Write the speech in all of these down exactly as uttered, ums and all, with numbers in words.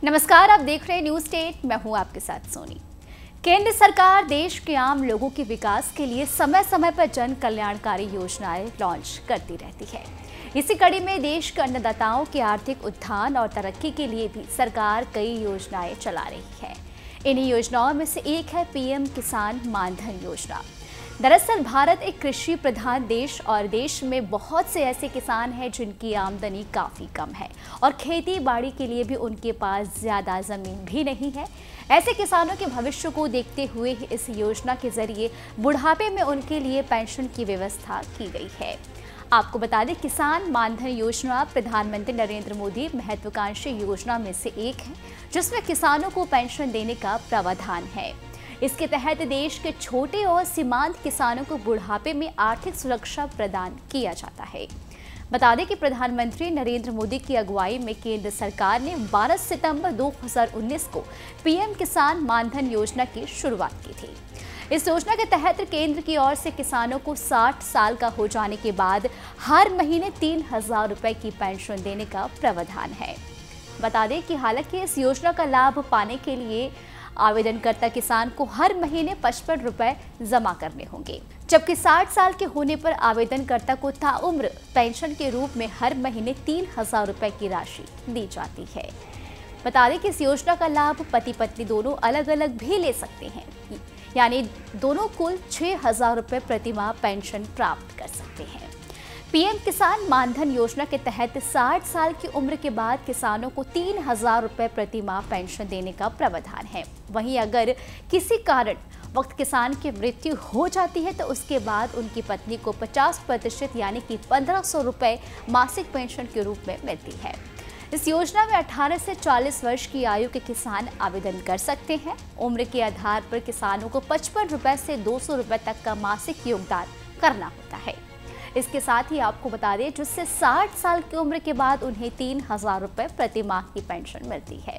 नमस्कार, आप देख रहे हैं न्यूज स्टेट। मैं हूं आपके साथ सोनी। केंद्र सरकार देश के आम लोगों के विकास के लिए समय समय पर जन कल्याणकारी योजनाएं लॉन्च करती रहती है। इसी कड़ी में देश के अन्नदाताओं के आर्थिक उत्थान और तरक्की के लिए भी सरकार कई योजनाएं चला रही है। इन्हीं योजनाओं में से एक है पीएम किसान मानधन योजना। दरअसल भारत एक कृषि प्रधान देश और देश में बहुत से ऐसे किसान हैं जिनकी आमदनी काफ़ी कम है और खेती बाड़ी के लिए भी उनके पास ज़्यादा ज़मीन भी नहीं है। ऐसे किसानों के भविष्य को देखते हुए ही इस योजना के जरिए बुढ़ापे में उनके लिए पेंशन की व्यवस्था की गई है। आपको बता दें, किसान मानधन योजना प्रधानमंत्री नरेंद्र मोदी महत्वाकांक्षी योजना में से एक है जिसमें किसानों को पेंशन देने का प्रावधान है। इसके तहत देश के छोटे और सीमांत किसानों को बुढ़ापे में आर्थिक सुरक्षा प्रदान किया जाता है। बता दें कि प्रधानमंत्री नरेंद्र मोदी की अगुवाई में केंद्र सरकार ने बारह सितंबर दो हज़ार उन्नीस को पीएम किसान मानधन योजना की शुरुआत की थी। इस योजना के तहत केंद्र की ओर से किसानों को साठ साल का हो जाने के बाद हर महीने तीन हजार रुपए की पेंशन देने का प्रावधान है। बता दें कि हालांकि इस योजना का लाभ पाने के लिए आवेदनकर्ता किसान को हर महीने पचपन रुपए जमा करने होंगे, जबकि साठ साल के होने पर आवेदनकर्ता को ताउम्र पेंशन के रूप में हर महीने तीन हजार रुपए की राशि दी जाती है। बता दें कि इस योजना का लाभ पति पत्नी दोनों अलग अलग भी ले सकते हैं, यानी दोनों कुल छह हजार रुपए प्रति माह पेंशन प्राप्त कर सकते हैं। पीएम किसान मानधन योजना के तहत साठ साल की उम्र के बाद किसानों को तीन हजार रुपए प्रति माह पेंशन देने का प्रावधान है। वहीं अगर किसी कारण वक्त किसान की मृत्यु हो जाती है तो उसके बाद उनकी पत्नी को पचास प्रतिशत यानी कि पंद्रह सौ रुपए मासिक पेंशन के रूप में मिलती है। इस योजना में अठारह से चालीस वर्ष की आयु के किसान आवेदन कर सकते हैं। उम्र के आधार पर किसानों को पचपन रुपए से दो सौ रुपए तक का मासिक योगदान करना होता है। इसके साथ ही आपको बता दें, जिससे साठ साल की उम्र के बाद उन्हें तीन हजार रुपए प्रति माह की पेंशन मिलती है।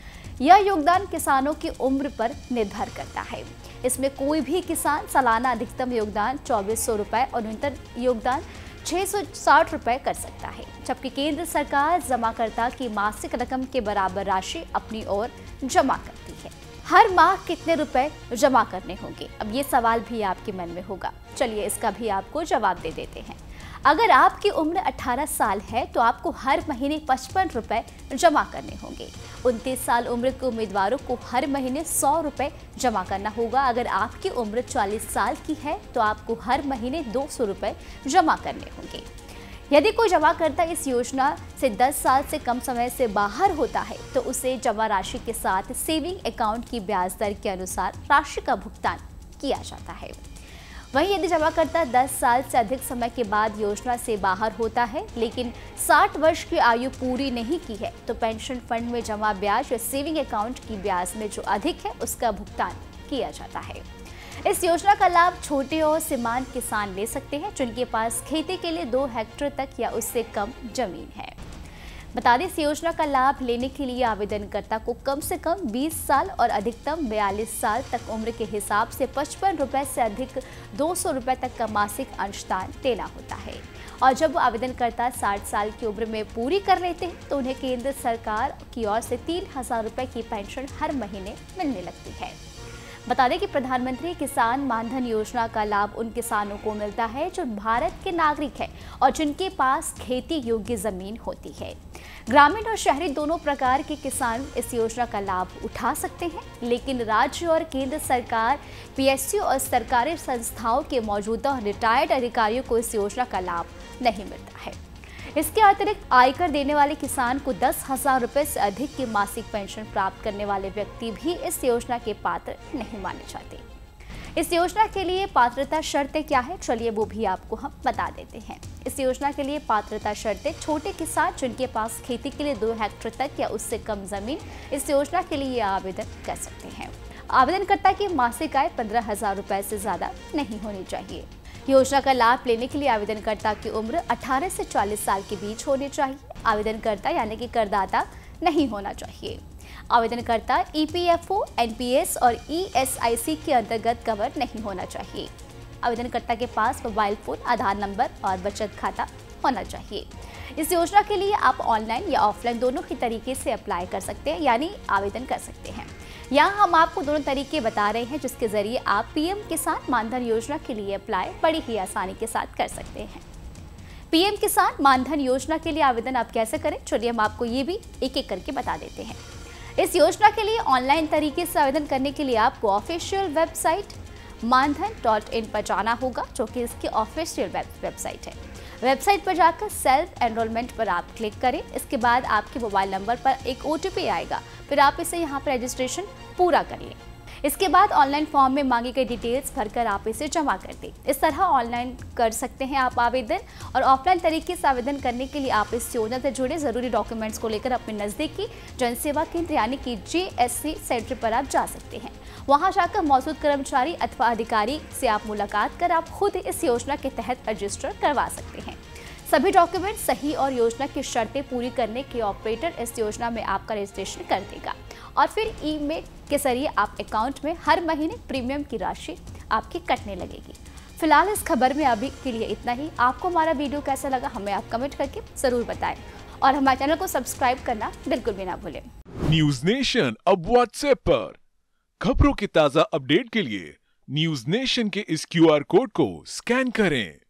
यह योगदान किसानों की उम्र पर निर्भर करता है। इसमें कोई भी किसान सालाना अधिकतम योगदान चौबीस सौ रुपए और न्यूनतम योगदान छह सौ साठ रुपए कर सकता है, जबकि केंद्र सरकार जमाकर्ता की मासिक रकम के बराबर राशि अपनी ओर जमा करती है। हर माह कितने रुपए जमा करने होंगे, अब ये सवाल भी आपके मन में होगा। चलिए इसका भी आपको जवाब दे देते हैं। अगर आपकी उम्र अठारह साल है तो आपको हर महीने पचपन रुपए जमा करने होंगे। उनतीस साल उम्र के उम्मीदवारों को हर महीने सौ रुपए जमा करना होगा। अगर आपकी उम्र चालीस साल की है तो आपको हर महीने दो सौ रुपए जमा करने होंगे। यदि कोई जमाकर्ता इस योजना से दस साल से कम समय से बाहर होता है तो उसे जमा राशि के साथ सेविंग अकाउंट की ब्याज दर के अनुसार राशि का भुगतान किया जाता है। वहीं यदि जमाकर्ता दस साल से अधिक समय के बाद योजना से बाहर होता है लेकिन साठ वर्ष की आयु पूरी नहीं की है तो पेंशन फंड में जमा ब्याज या सेविंग अकाउंट की ब्याज में जो अधिक है उसका भुगतान किया जाता है। इस योजना का लाभ छोटे और सीमांत किसान ले सकते हैं जिनके पास खेती के लिए दो हेक्टेयर तक या उससे कम जमीन है। बता दें, इस योजना का लाभ लेने के लिए आवेदनकर्ता को कम से कम बीस साल और अधिकतम बयालीस साल तक उम्र के हिसाब से पचपन रुपए से अधिक दो सौ रुपए तक का मासिक अंशदान देना होता है। और जब आवेदनकर्ता साठ साल की उम्र में पूरी कर लेते हैं तो उन्हें केंद्र सरकार की ओर से तीन हजार रुपए की पेंशन हर महीने मिलने लगती है। बता दें कि प्रधानमंत्री किसान मानधन योजना का लाभ उन किसानों को मिलता है जो भारत के नागरिक हैं और जिनके पास खेती योग्य जमीन होती है। ग्रामीण और शहरी दोनों प्रकार के किसान इस योजना का लाभ उठा सकते हैं, लेकिन राज्य और केंद्र सरकार, पीएसयू और सरकारी संस्थाओं के मौजूदा और रिटायर्ड अधिकारियों को इस योजना का लाभ नहीं मिलता है। इसके अतिरिक्त आयकर देने वाले किसान को दस हजार रुपए से अधिक की मासिक पेंशन प्राप्त करने वाले व्यक्ति भी इस योजना के पात्र नहीं माने जाते। इस योजना के लिए पात्रता शर्तें क्या है, चलिए वो भी आपको हम बता देते हैं। इस योजना के लिए पात्रता शर्तें: छोटे किसान जिनके पास खेती के लिए दो हेक्टेयर तक या उससे कम जमीन इस योजना के लिए आवेदन कर सकते हैं। आवेदनकर्ता की मासिक आय पंद्रह हजार रुपए से ज्यादा नहीं होनी चाहिए। योजना का लाभ लेने के लिए आवेदनकर्ता की उम्र अठारह से चालीस साल के बीच होनी चाहिए। आवेदनकर्ता यानी कि करदाता नहीं होना चाहिए। आवेदनकर्ता ईपीएफओ, एनपीएस और ईएसआईसी के अंतर्गत कवर नहीं होना चाहिए। आवेदनकर्ता के पास मोबाइल फोन, आधार नंबर और बचत खाता होना चाहिए। इस योजना के लिए आप ऑनलाइन या ऑफलाइन दोनों ही तरीके से अप्लाई कर सकते हैं, यानी आवेदन कर सकते हैं। यहाँ हम आपको दोनों तरीके बता रहे हैं जिसके जरिए आप पीएम किसान मानधन योजना के लिए अप्लाई बड़ी ही आसानी के साथ कर सकते हैं। पीएम किसान मानधन योजना के लिए आवेदन आप कैसे करें, चलिए हम आपको ये भी एक एक करके बता देते हैं। इस योजना के लिए ऑनलाइन तरीके से आवेदन करने के लिए आपको official website Maandhan dot in पर जाना होगा, जो कि इसकी ऑफिशियल वेबसाइट है। वेबसाइट पर जाकर सेल्फ एनरोलमेंट पर आप क्लिक करें। इसके बाद आपके मोबाइल नंबर पर एक ओटीपी आएगा, फिर आप इसे यहाँ पर रजिस्ट्रेशन पूरा कर लें। इसके बाद ऑनलाइन फॉर्म में मांगी गई डिटेल्स भरकर आप इसे जमा कर दें। इस तरह ऑनलाइन कर सकते हैं आप आवेदन, और ऑफलाइन तरीके से आवेदन करने के लिए आप इस योजना से जुड़े जरूरी डॉक्यूमेंट्स को लेकर अपने नजदीकी जनसेवा केंद्र यानी कि जेएससी सेंटर पर आप जा सकते हैं। वहां जाकर मौजूद कर्मचारी अथवा अधिकारी से आप मुलाकात कर आप खुद इस योजना के तहत रजिस्टर करवा सकते हैं। सभी डॉक्यूमेंट सही और योजना की शर्तें पूरी करने के ऑपरेटर इस योजना में आपका रजिस्ट्रेशन कर देगा, और फिर ईमेल के जरिए आप अकाउंट में हर महीने प्रीमियम की राशि आपकी कटने लगेगी। फिलहाल इस खबर में अभी के लिए इतना ही। आपको हमारा वीडियो कैसा लगा हमें आप कमेंट करके जरूर बताएं, और हमारे चैनल को सब्सक्राइब करना बिल्कुल भी ना भूलें। न्यूज नेशन अब व्हाट्सएप पर खबरों के ताजा अपडेट के लिए न्यूज नेशन के इस क्यूआर कोड को स्कैन करें।